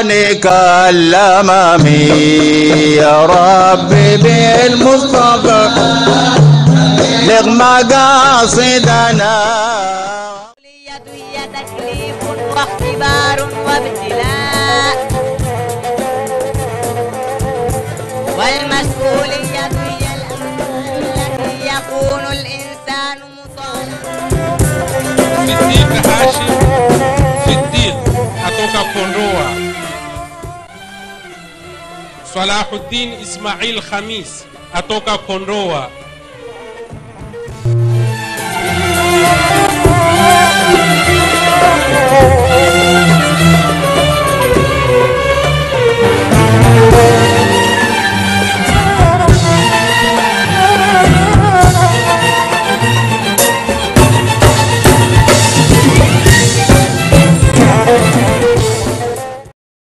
القرآن كلمني يا ربي بالمصطفى بلغ مقاصدنا. هي تكليف واختبار وابتلاء، والمسؤولية هي التي يكون الإنسان مطالبا. Siddiq Hashim Siddiq atoka Kondoa. Salahuddin Ismail Khamis atoka Kondoa.